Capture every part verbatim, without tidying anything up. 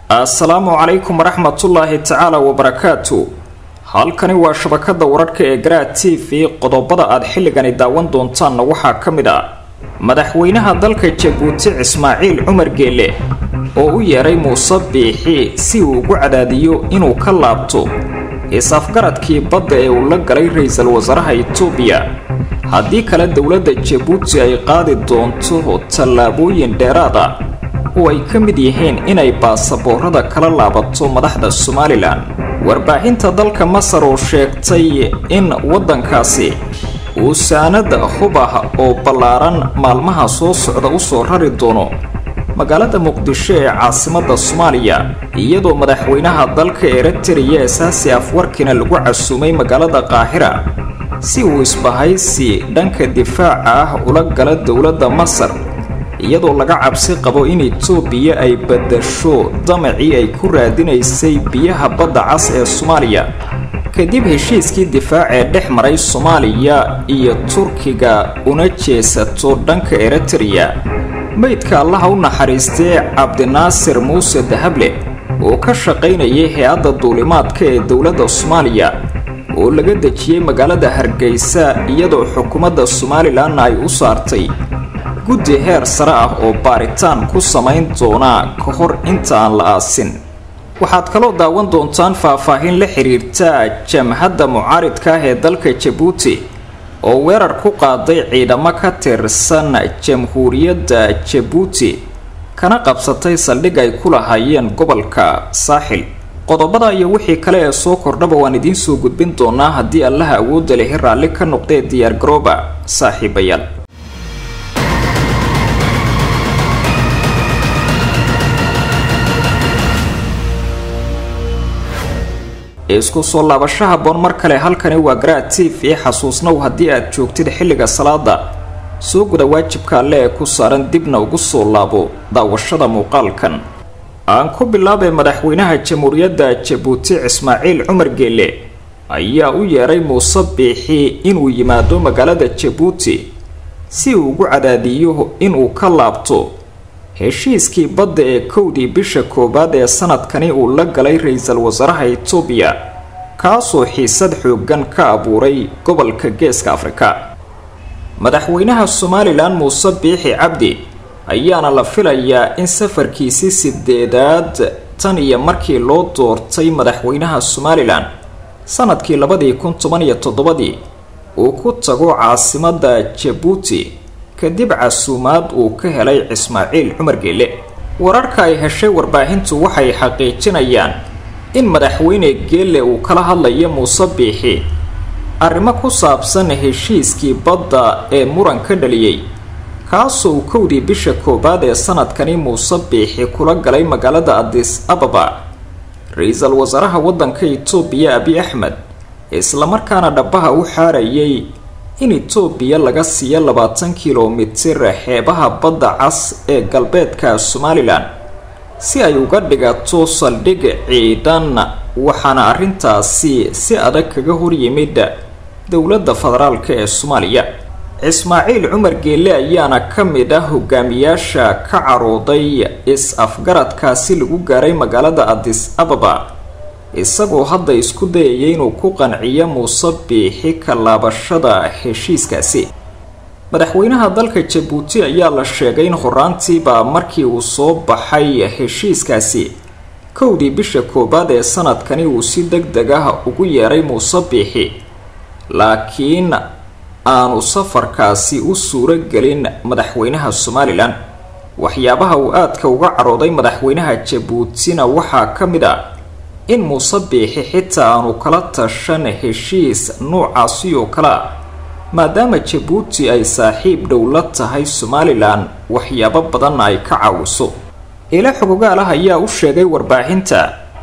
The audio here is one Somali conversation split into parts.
Assalaamu calaykum waraxmatullaahi tacaala wabarakaatu. Halkani waa shabakada wararka ee Garaa T V. Qodobada aad xilligani daawan doontaan waxaa ka mid ah madaxweynaha dalka Jabuuti Ismaaciil Cumar Geele oo u yeeray Muuse Biixi si uu ugu cadaadiyo inuu ka laabto is-afgaradkii badda ee uu la galay ra'iisul wasaaraha Itoobiya. haddii kale dowladda Jabuuti ay qaadi doonto tallaabooyin dheeraad ah oo ay ka mid yihiin inay baasaboorada kala laabato madaxda Somaliland. warbaahinta dalka Masar oo sheegtay in waddankaasi uu saanad hubah oo ballaaran maalmaha soo socda u soo rari doono magaalada Muqdisho ee caasimadda Soomaaliya, iyadoo madaxweynaha dalka Eritrea Isaasi Afwerkina lagu casuumay magaalada Qaahira si uu isbahaysi dhanka difaaca ah ula gala dowladda Masar, iyadoo laga cabsi qabo in Itoobiya ay badasho damacii ay ku raadinaysay biyaha badda cas ee Soomaaliya kadib heshiiskii difaac ee dhex maray Soomaaliya iyo Turkiga una jeesato dhanka Eritrea. maydka Allah u naxariistay Cabdinaasir Muuse Dahable oo ka shaqaynayay hay'adda duulimaadka ee dowladda Soomaaliya oo laga dejiyay magaalada Hargeysa, iyadoo xukuumadda Somaliland ay u saartay guddi heer sare ah oo baaritaan ku samayn doona ka hor inta aan la aasin. waxaad kaloo daawan doontaan faahfaahin la xiriirta jamhadda mucaaridka ah ee dalka Jabuuti oo weerar ku qaaday ciidamo ka tirsan Jamhuuriyadda Jabuuti kana qabsatay saldhig ay ku lahaayeen gobolka Saaxil. qodobada iyo wixii kale ee soo kordhaba waan idiin soo gudbin doonaa haddii Allah awood leh raalli ka noqday. diyaar garooba saaxiibayaal. isku soo laabashaha boon mar kale halkani waa Garaa T V. xasuusnow haddii aad joogtid xilliga salaada soo guda waajibka alle ee ku saaran dibna ugu soo laabo daawashada muuqaalkan. aan ku bilaabay madaxweynaha Jamhuuriyadda Jabuuti Ismaaciil Cumar Geele ayaa u yeeray Muuse Biixi inuu yimaado magaalada Jabuuti si uu ugu cadaadiyo inuu ka laabto heshiiskii badda ee kowdii bisha koobaad ee sanadkani uu la galay ra'iisul wasaaraha Itoobiya, kaasoo xiisad xooggan ka abuuray gobolka Geeska Afrika. madaxweynaha Somaliland Muuse Biixi Cabdi ayaana la filayaa in safarkiisii sideedaad tan iyo markii loo doortay madaxweynaha Somaliland sanadkii labadii kun toban iyo toddobadii uu ku tago caasimadda Jabuuti kadib casuumaad uu ka helay Ismaaciil Cumar Geele. wararka ay heshay warbaahintu waxay xaqiijinayaan in madaxweyne Geele uu kala hadlayo Muuse Biixi arrimo ku saabsan heshiiskii badda ee muran ka dhaliyay, kaasoo kowdii bisha koobaad ee sanadkani Muuse Biixi kula galay magaalada Addis Ababa ra'iisul wasaaraha waddanka Itoobiya Abiy Ahmed, isla markaana dhabaha u xaarayay in Itoobiya laga siiyo labaatan kiiloomitir xeebaha badda cas ee galbeedka Somaliland si ay uga dhigato saldhig ciidan. waxaana arrintaasi si adag kaga hor yimid dowladda federaalka ee Soomaaliya. Ismaaciil Cumar Geele ayaana ka mid ah hogaamiyaasha ka carooday is-afgaradkaasi lagu gaaray magaalada Addis Ababa, isagoo hadda isku dayay inuu ku qanciyo Muuse Biixi ka laabashada heshiiskaasi. madaxweynaha dalka Jabuuti ayaa la sheegay in horaantiiba markii uu soo baxay heshiiskaasi kowdii bisha koobaad ee sanadkani uu si degdeg ah ugu yeeray Muuse Biixi, laakiin aanu safarkaasi u suuro gelin madaxweynaha Somaliland. waxyaabaha uu aadka uga carooday madaxweynaha Jabuutina waxaa ka mid ah in Muuse Biixi xitaa aanu kala tashan heshiis noocaasi oo kale ah, maadaama Jabuuti ay saaxiib dhow la tahay Somaliland waxyaabo badan ay ka caawiso. ila xogogaal ah ayaa u sheegay warbaahinta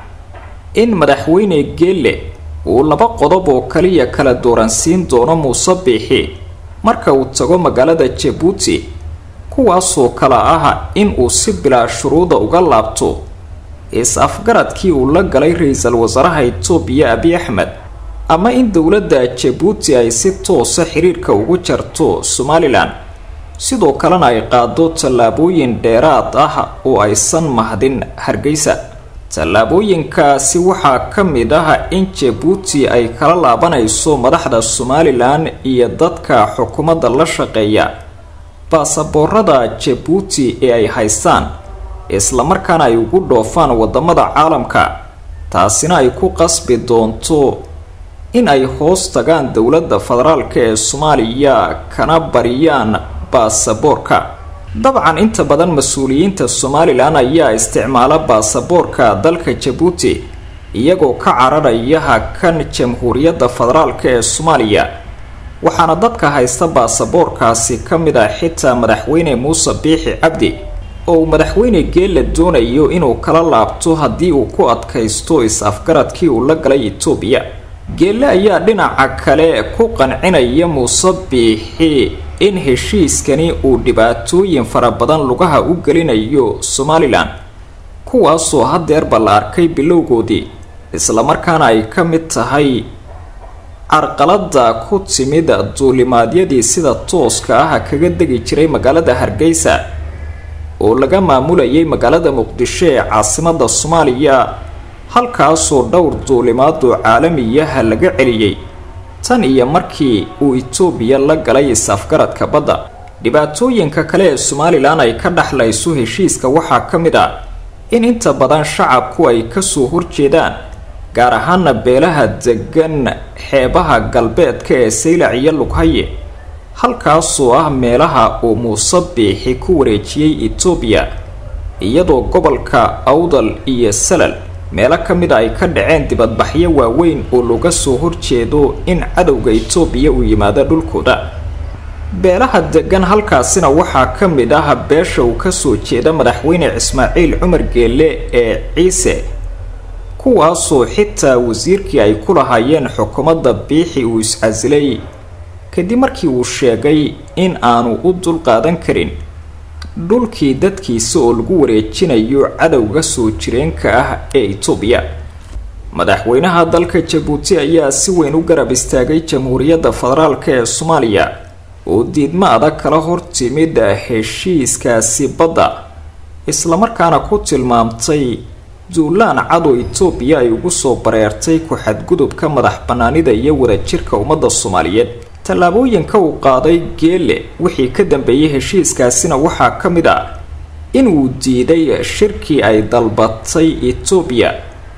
in madaxweyne Geele uu laba qodob oo kaliya kala dooransiin doono Muuse Biixi marka uu tago magaalada Jabuuti, kuwaasoo kala ah in uu si bilaa shuruuda uga laabto is-afgaradkii uu la galay ra'iisul wasaaraha Itoobiya Abiy Ahmed, ama in dowladda Jabuuti ay si toos ah xiriirka ugu jarto Somaliland, sidoo kalena ay qaado tallaabooyin dheeraad ah oo aysan mahdin Hargeysa. tallaabooyinkaasi waxaa ka mid ah in Jabuuti ay kala laabanayso madaxda Somaliland iyo dadka xukuumadda la shaqeeya baasaboorada Jabuuti ee ay haystaan isla markaana ay ugu dhoofaan wadamada caalamka taasina ay ku qasbi doonto in ay hoos tagaan dowladda federaalka ee Soomaaliya kana bariyaan baasaboorka. dabcan inta badan mas'uuliyiinta Somaliland ayaa isticmaala baasaboorka dalka Jabuuti iyagoo ka cararaya kan Jamhuuriyadda Federaalka ee Soomaaliya waxaana dadka haysta baasaboorkaasi ka mid ah xitaa madaxweyne Muuse Biixi Cabdi oo madaxweyne Geelle doonayo inuu kala laabto haddii uu ku adkaysto is-afgaradkii uu la galay Itoobiya. Geelle ayaa dhinaca kale ku qancinaya Muuse Biixi in heshiiskani uu dhibaatooyin fara badan lugaha u gelinayo Somaliland kuwaasoo hadeerba la arkay bilowgoodii isla markaana ay ka mid tahay carqaladda ku timid duulimaadyadii sida tooska ah kaga degi jiray magaalada Hargeysa oo laga maamulayay magaalada Muqdisho ee caasimadda Soomaaliya halkaasoo dhowr duulimaado caalamiyaha laga celiyay tan iyo markii uu Itoobiya la galay is-afgaradka badda. dhibaatooyinka kale ee Somaliland ay ka dhaxlayso heshiiska waxaa ka mid ah in inta badan shacabku ay ka soo horjeedaan gaar ahaan beelaha degan xeebaha galbeedka ee Saylac iyo Lughaye halkaasoo ah meelaha uu Muuse Biixi ku wareejiyay Itoobiya iyadoo gobolka Awdal iyo Salal meelo ka mid ay ka dhaceen dibadbaxyo waaweyn oo looga soo horjeedo in cadowga Itoobiya uu yimaado dhulkooda. beelaha degan halkaasina waxaa ka mid ah beesha uu ka soo jeeda madaxweyne Ismaaciil Cumar Geelle ee Ciise kuwaasoo xitaa wasiirkii ay ku lahaayeen xukuumadda Biixi uu is-casilay kadib markii uu sheegay in aanu u dul qaadan karin dhulkii dadkiisa oo lagu wareejinayo cadowga soo jireenka ah ee Itoobiya. madaxweynaha dalka Jabuuti ayaa si weyn u garab istaagay Jamhuuriyadda Federaalka ee Soomaaliya oo diidma adag kala hortimid heshiiskaasi badda isla markaana ku tilmaamtay duulaan cad oo Itoobiya ay ugu soo bareertay ku xadgudubka madax banaanida iyo wadajirka ummadda Soomaaliyeed. tallaabooyinka uu qaaday Geelle wixii ka dambeeyay heshiiskaasina waxaa ka mid ah in uu diiday shirkii ay dalbatay Itoobiya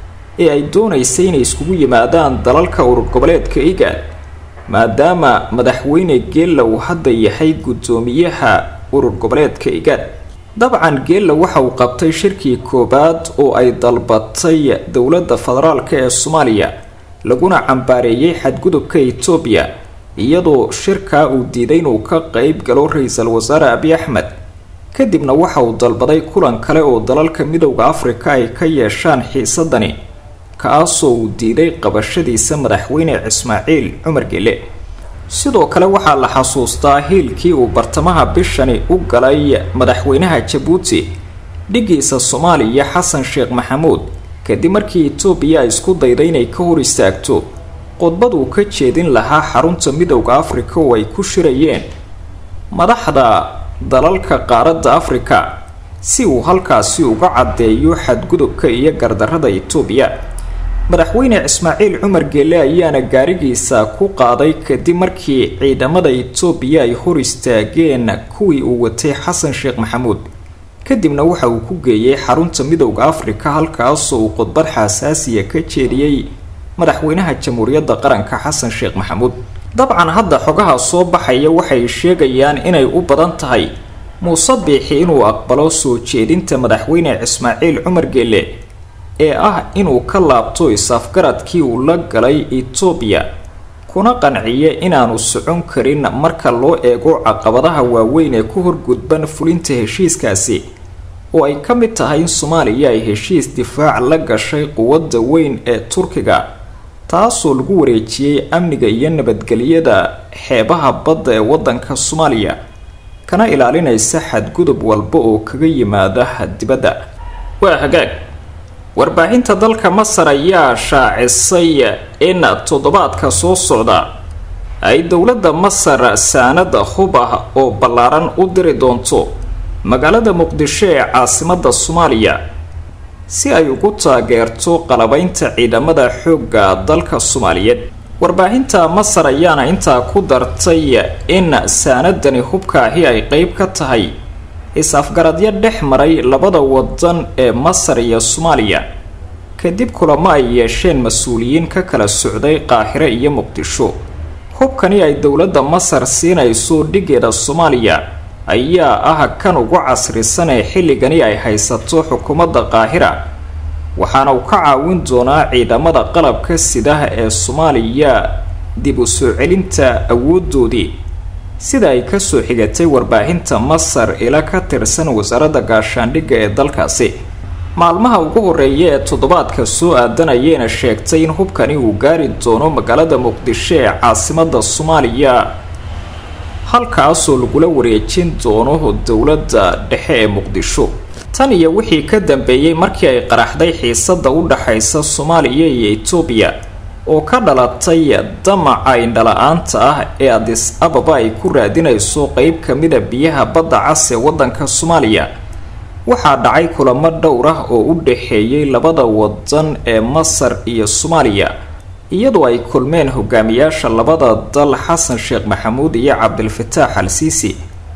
ee ay doonaysay inay iskugu yimaadaan dalalka urur goboleedka IGAD maadaama madaxweyne Geelle uu hadda yahay gudoomiyaha urur goboleedka IGAD. dabcan Geelle waxa uu qabtay shirkii koobaad oo ay dalbatay dowladda federaalka ee Soomaaliya laguna cambaareeyay xadgudubka Itoobiya iyadoo shirka uu diiday inuu ka qayb galo ra'iisul wasaare Abiy Ahmed kadibna waxa uu dalbaday kulan kale oo dalalka midowga Afrika ay ka yeeshaan xiisadani kaasoo uu diiday qabashadiisa madaxweyne Ismaaciil Cumar Geelle. sidoo kale waxaa la xasuustaa hiilkii uu bartamaha bishani u galay madaxweynaha Jabuuti dhigiisa Soomaaliya Xasan Sheekh Maxamuud kadib markii Itoobiya ay isku dayday inay ka hor istaagto qodbad uu ka jeedin lahaa xarunta midowga Afrika oo ay ku shirayeen madaxda dalalka qaaradda Afrika si uu halkaasi uga cadeeyo xadgudubka iyo gardarrada Itoobiya. madaxweyne Ismaaciil Cumar Geelle ayaana gaarigiisa ku qaaday kadib markii ciidamada Itoobiya ay hor istaageen kuwii uu watay Xasan Sheekh Maxamuud kadibna waxa uu ku geeyay xarunta midowga Afrika halkaasoo uu qodbad xasaasiya ka jeediyay madaxweynaha Jamhuuriyadda Qaranka Xasan Sheekh Maxamuud. dabcan hadda xogaha soo baxaya waxay sheegayaan inay u badan tahay Muuse Biixi inuu aqbalo soo jeedinta madaxweyne Ismaaciil Cumar Geelle ee ah inuu ka laabto is-afgaradkii uu la galay Itoobiya kuna qanciye inaanu socon karin marka loo eego caqabadaha waaweyn ee ku horgudban fulinta heshiiskaasi oo ay ka mid tahay in Soomaaliya ay heshiis difaac la gashay quwadda weyn ee Turkiga taasoo lagu wareejiyay amniga iyo nabadgelyada xeebaha badda ee waddanka Soomaaliya kana ilaalinaysa xadgudub walba oo kaga yimaada dibadda. waa hagaag warbaahinta dalka Masar ayaa shaacisay in toddobaadka soo socda ay dowladda Masar saanada hubah oo ballaaran u diri doonto magaalada Muqdisho ee caasimadda Soomaaliya si ay ugu taageerto qalabaynta ciidamada xoogga dalka Soomaaliyeed. warbaahinta Masar ayaana intaa ku dartay in saanadani hubkaahi ay qayb ka tahay is-afgaradyo dhex maray labada wadan ee Masar iyo Soomaaliya kadib kulamo ay yeesheen mas'uuliyiin ka kala socday Qaahire iyo Muqdisho. hubkani ay dowladda Masar siinayso dhigeeda Soomaaliya ayaa ah kan ugu casrisan ee xilligani ay haysato xukuumadda Qaahira, waxaana uu ka caawin doonaa ciidamada qalabka sida ee Soomaaliya dib u soo celinta awoodoodii, sida ay ka soo xigatay warbaahinta Masar ila ka tirsan wasaaradda gaashaandhigga ee dalkaasi. maalmaha ugu horeeya ee toddobaadka soo aadanayayna sheegtay in hubkani uu gaari doono magaalada Muqdisho ee caasimadda Soomaaliya, halkaasoo lagula wareejin doono dowladda dhexe ee Muqdisho. tan iyo wixii ka dambeeyay markii ay qaraxday xiisadda u dhaxaysa Soomaaliya iyo Itoobiya oo ka dhalatay damaca indhala-aanta ah ee Addis Ababa ay ku raadinayso qayb ka mid ah biyaha badda cas ee waddanka Soomaaliya. waxaa dhacay kulamo dhowr ah oo u dhaxeeyay labada wadan ee Masar iyo Soomaaliya, iyadoo ay kulmeen hogaamiyaasha labada dal Xasan Sheekh Maxamuud iyo Cabdilfataax Al-Siisi.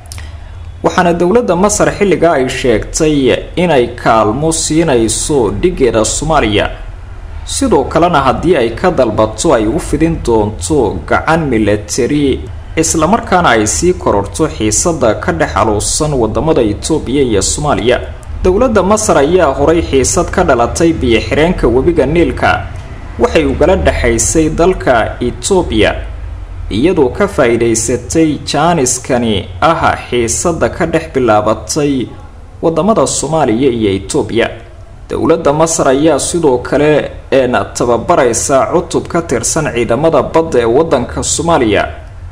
waxaana dowladda Masar xilliga ay sheegtay inay kaalmo siinayso dhigeeda Soomaaliya, sidoo kalena haddii ay ka dalbato ay u fidin doonto gacan military, isla markaana ay sii kororto xiisadda ka dhex aluusan wadamada Itoobiya iyo Soomaaliya. dowladda Masar ayaa horay xiisad ka dhalatay biyo-xireenka webiga Niilka waxay ugala dhaxaysay dalka Itoobiya, iyadoo ka faa'iideysatay jaaniskani ah xiisadda ka dhex bilaabatay wadamada Soomaaliya iyo Itoobiya. dowladda Masar ayaa sidoo kale een tababaraysa cutub ka tirsan ciidamada badda ee waddanka Soomaaliya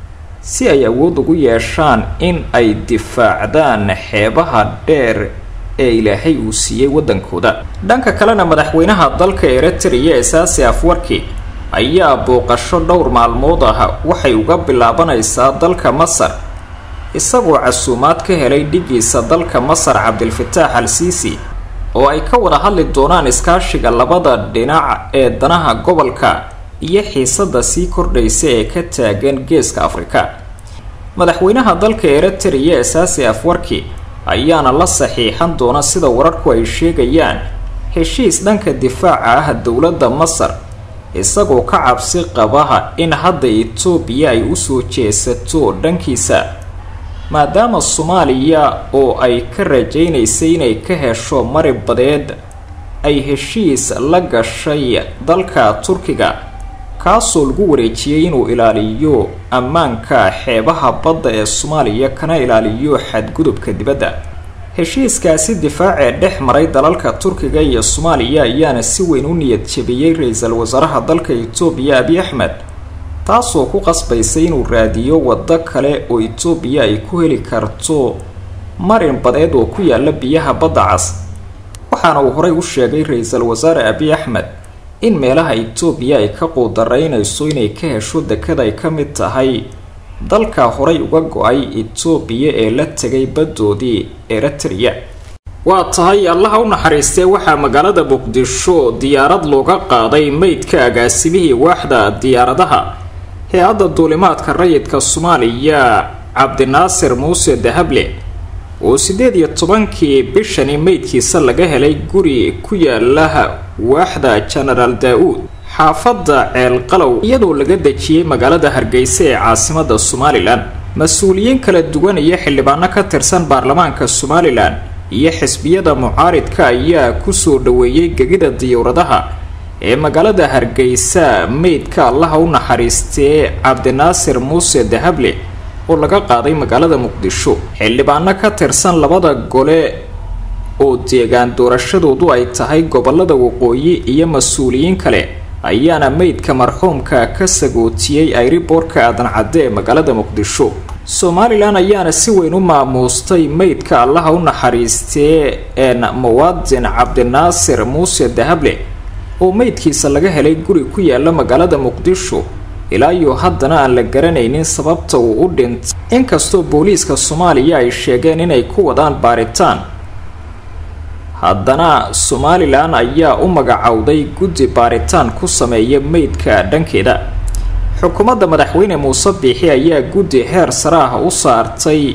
si ay awood ugu yeeshaan in ay difaacdaan xeebaha dheer ee Ilaahay uu siiyay waddankooda. dhanka kalena madaxweynaha dalka Eritrea Isaas Afwerki ayaa booqasho dhowr maalmood ah waxay uga bilaabanaysaa dalka Masar, isagoo casuumaad ka helay dhigiisa dalka Masar Cabdilfataax Al-Siisi oo ay ka wada hadli doonaan iskaashiga labada dhinac ee danaha gobolka iyo xiisadda sii kordhaysa ee ka taagan geeska Afrika. madaxweynaha dalka Eritrea Isaas Afwerki ayaana la saxiixan doona sida wararku ay sheegayaan heshiis dhanka difaaca ah dowladda Masar, isagoo ka cabsi qabaha in hadda Itoobiya ay u soo jeesato dhankiisa, maadaama Soomaaliya oo ay ka rajaynaysay inay ka hesho mari badeed ay heshiis la gashay dalka Turkiga, kaasoo lagu wareejiyay inuu ilaaliyo ammaanka xeebaha badda ee Soomaaliya kana ilaaliyo xadgudubka dibadda. heshiiskaasi difaaca dhex maray dalalka Turkiga iyo Soomaaliya ayaana si weyn u niyad jabiyay ra'iisul wasaaraha dalka Itoobiya Abiy Ahmed, taasoo ku qasbaysay inuu raadiyo waddo kale oo Itoobiya ay ku heli karto marin badeed oo ku yaala biyaha badda cas. waxaana uu horay u sheegay ra'iisul wasaare Abiy Ahmed in meelaha Itoobiya ay ka qoodareynayso inay ka hesho dekad ay ka mid tahay dalka horay uga go'ay Itoobiya ee la tagay badoodii Eritrea. waa tahay Allah u naxariistay waxaa magaalada Muqdisho diyaarad looga qaaday meydka agaasimihii waaxda diyaaradaha hay'adda duulimaadka rayidka Soomaaliya Cabdinaasir Muuse Dahable, oo sideed iyo tobankii bishani meydkiisa laga helay guri ku yaala waaxda General Daawud xaafadda Ceel Qalow, iyadoo laga dejiyay magaalada Hargeysa ee caasimadda Somaliland. mas'uuliyiin kala duwan iyo xildhibaano ka tirsan baarlamaanka Somaliland iyo xisbiyada mucaaridka ayaa ku soo dhaweeyay gegida diyaaradaha ee magaalada Hargeysa meydka Allah u naxariistay Cabdinaasir Muuse Dahable oo laga qaaday magaalada Muqdisho. xildhibaano ka tirsan labada gole oo deegaan doorashadoodu ay tahay gobolada waqooyi iyo mas'uuliyiin kale ayaana meydka marxuumka ka sagootiyay airportka Aadan Cadde ee magaalada Muqdisho. Somaliland ayaana si weyn u maamuustay meydka Allah u naxariistay een muwaadin Cabdinaasir Muuse Dahable oo meydkiisa laga helay guri ku yaala magaalada Muqdisho, ilaa iyo haddana aan la garanaynin sababta uu u dhintay, inkastoo booliiska Soomaaliya ay sheegeen inay ku wadaan baaritaan. haddana somalilan ayaa u magacowday guddi baaritaan ku sameeya meydka dhankeeda. xukuumadda madaxweyne muuse biixi ayaa guddi heer sare ah u saartay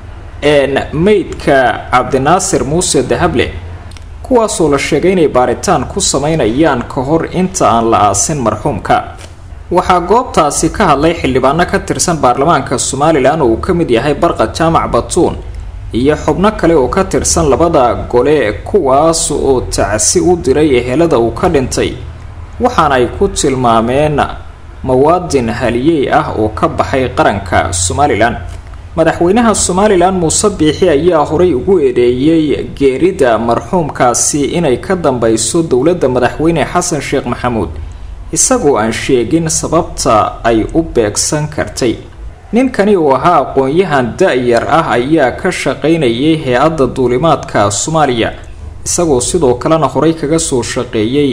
een meydka cabdinaasir muuse dahable, kuwaasoo la sheegay inay baaritaan ku sameynayaan ka hor inta aan la aasin marxuumka. waxaa goobtaasi ka hadlay xildhibaano ka tirsan baarlamaanka somalilan oo uu ka mid yahay barqad jaamac batuun iyo xubno kale oo ka tirsan labada gole, kuwaas oo tacsi u diray ehelada uu ka dhintay, waxaana ay ku tilmaameen muwaadin haliyey ah oo ka baxay qaranka somalilan. madaxweynaha somalilan muuse biixi ayaa horay ugu eedeeyay geerida marxuumkaasi inay ka dambayso dowladda madaxweyne xasan sheekh maxamuud, isagoo aan sheegin sababta ay u beegsan kartay. ninkani oo ahaa aqoon-yahan da-yar ah ayaa ka shaqaynayay hay-adda duulimaadka soomaaliya, isagoo sidoo kalena horay kaga soo shaqeeyay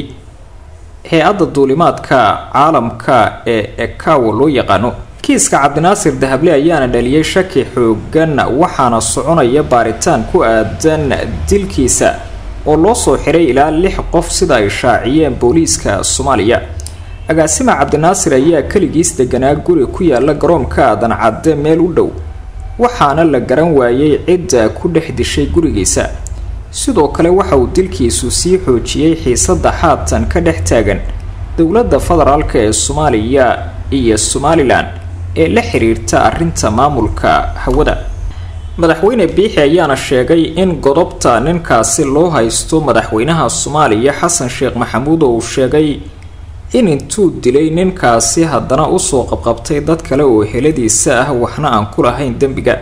hay-adda duulimaadka caalamka ee ekawo loo yaqaano. kiiska cabdinaasir dahable ayaana dhaliyay shaki xoogan, waxaana soconaya baaritaan ku aadan dilkiisa oo loo soo xiray ilaa lix qof sida ay shaaciyeen booliiska soomaaliya. agaasima cabdinaasir ayaa keligiis deganaa guri ku yaala garoonka aadan cadde meel u dhow, waxaana la garan waayay cidda ku dhex dishay gurigiisa. sidoo kale waxa uu dilkiisu sii xoojiyey xiisadda haatan ka dhex taagan dowladda federaalk ee soomaaliya iyo somalilan ee la xiriirta arrinta maamulka hawada. madaxweyne biixi ayaana sheegay in godobta ninkaasi loo haysto madaxweynaha soomaaliya xasan sheekh maxamuud oo uu sheegay in intuu dilay ninkaasi haddana usoo qabqabtay dad kale oo heladiisa ah waxna aan ku lahayn dembiga.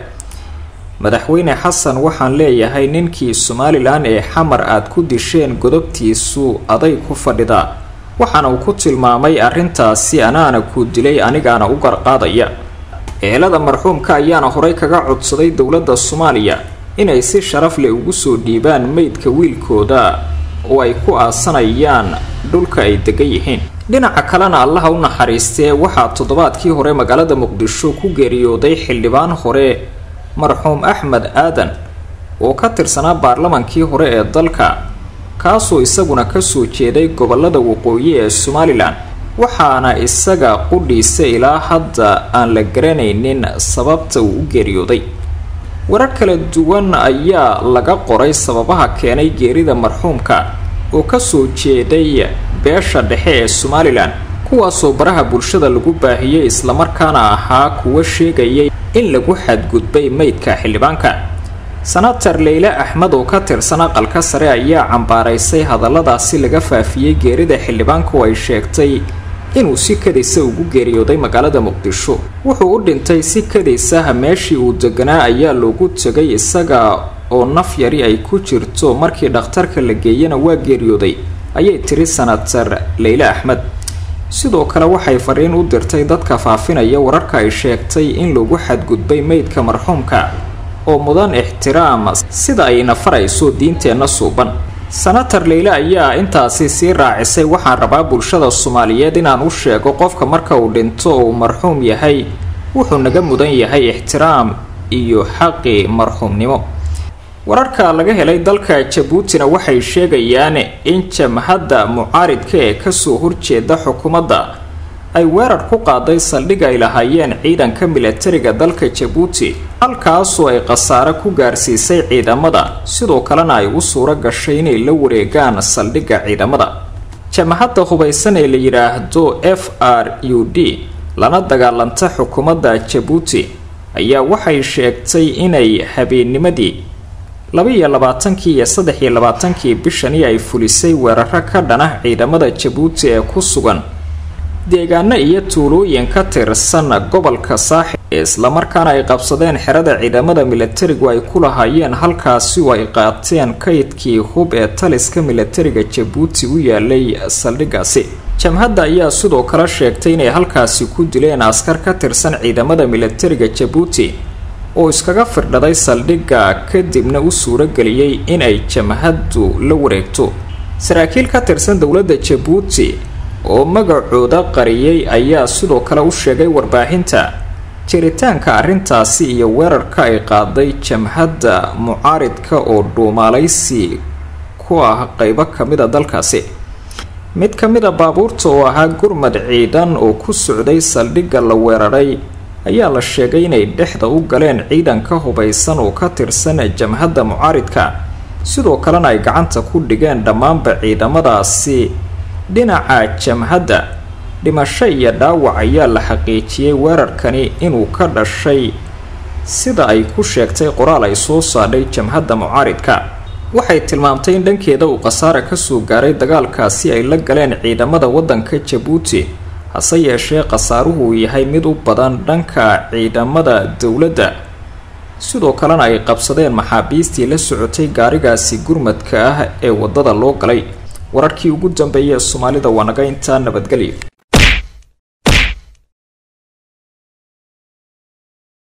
madaxweyne xasan waxaan leeyahay ninkii somalilan ee xamar aad ku disheen godobtiisu aday ku fadhidaa, waxaana uu ku tilmaamay arrintaasi anaana ku dilay anigaana u garqaadaya. ehelada marxuumka ayaana horay kaga codsaday dowladda soomaaliya inay si sharaf leh ugu soo dhiibaan meydka wiilkooda oo ay ku aasanayaan dhulka ay degan yihiin. dhinaca kalena allaha u naxariistee waxaa toddobaadkii hore magaalada muqdisho ku geeriyooday xildhibaan hore marxuum axmed aadan oo ka tirsanaa baarlamankii hore ee dalka, kaasoo isaguna kasoo jeeday gobolada waqooyi ee somalilan, waxaana isaga qudhiisa ilaa hadda aan la garanaynin sababta uu u geeriyooday. warar kala duwan ayaa laga qoray sababaha keenay geerida marxuumka oo kasoo jeeday beesha dhexe ee somalilan, kuwaasoo baraha bulshada lagu baahiyey islamarkaana ahaa kuwa sheegayay in lagu xadgudbay meydka xildhibaanka. senator leyle axmed oo ka tirsan aqalka sare ayaa cambaaraysay hadalladaasi laga faafiyey geerida xildhibaanka oo ay sheegtay inuu si kadaysa ugu geeriyooday magaalada muqdisho. wuxuu u dhintay si kadaysaha meeshii uu deganaa ayaa loogu tegay isaga oo naf yari ay ku jirto, markii dhakhtarka la geeyana waa geeriyooday ayay tiri senator leyle axmed. sidoo kale waxay fariin u dirtay dadka faafinaya wararka ay sheegtay in lagu xadgudbay meydka marxuumka oo mudan ixtiraam sida ay nafarayso diinteenna suuban. senator leyle ayaa intaasi sii raacisay, waxaan rabaa bulshada soomaaliyeed inaan u sheego qofka marka uu dhinto oo uu marxuum yahay wuxuu naga mudan yahay ixtiraam iyo xaqi marxuumnimo. wararka laga helay dalka jabuutina waxay sheegayaan in jamhadda mucaaridka ee kasoo horjeeda xukuumadda ay weerar ku qaaday saldhig ay lahaayeen ciidanka milatariga dalka jabuuti, halkaasoo ay khasaare ku gaarsiisay ciidamada, sidoo kalena ay u suuro gashay inay la wareegaan saldhigga ciidamada. jamhadda hubaysan ee la yidhaahdo f r u d lana dagaalanta xukuumadda jabuuti ayaa waxay sheegtay inay habeennimadii laba iyo labaatankii iyo saddex iyo labaatankii bishani ay fulisay weeraro ka dhana ciidamada jabuuti ee ku sugan deegaano iyo tuulooyin ka tirsan gobolka saaxil, islamarkaana ay qabsadeen xerada ciidamada milatarigu ay ku lahaayeen halkaasi oo ay qaateen kaydkii hub ee taliska milatariga jabuuti u yaalay saldhiggaasi. jamhadda ayaa sidoo kale sheegtay inay halkaasi ku dileen askar ka tirsan ciidamada milatariga jabuuti oo iskaga firdhaday saldhigga kadibna u suuro geliyey inay jamhaddu la wareegto. saraakiil ka tirsan dowladda jabuuti oo magacooda qariyay ayaa sidoo kale u sheegay warbaahinta jiritaanka arrintaasi iyo weerarka ay qaaday jamhadda mucaaridka oo dhuumaalaysi ku ah qaybo kamida dalkaasi. mid kamida baabuurta oo ahaa gurmad ciidan oo ku socday saldhigga la weeraray ayaa la sheegay inay dhexda u galeen ciidan ka hubaysan oo ka tirsan jamhadda mucaaridka, sidoo kalena ay gacanta ku dhigeen dhammaanba ciidamadaasi dhinaca jamhadda. dhimasho iyo dhaawac ayaa la xaqiijiyey weerarkani inuu ka dhashay sida ay ku sheegtay qoraal ay soo saadhay jamhadda mucaaridka. waxay tilmaamtay in dhankeeda uu khasaare kasoo gaaray dagaalkaasi ay la galeen ciidamada waddanka Jabuuti, hase yeeshee khasaaruhu uu yahay mid u badan dhanka ciidamada dowladda, sidoo kalena ay qabsadeen maxaabiistii la socotay gaarigaasi gurmadka ah ee wadada loo galay. wararkii ugu dambeeyay Soomaalida waa naga intaa, nabadgelyo.